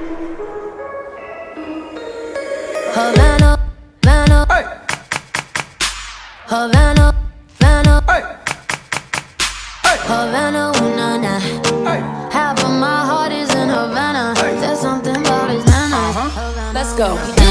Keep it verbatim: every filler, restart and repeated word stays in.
Havana, Havana, Hey, Havana, Havana, hey, hey, Havana, ooh, nah, nah. hey. Half of my heart is in Havana. Hey. There's something about his manners. Uh-huh. Havana, Let's go. ooh, nah.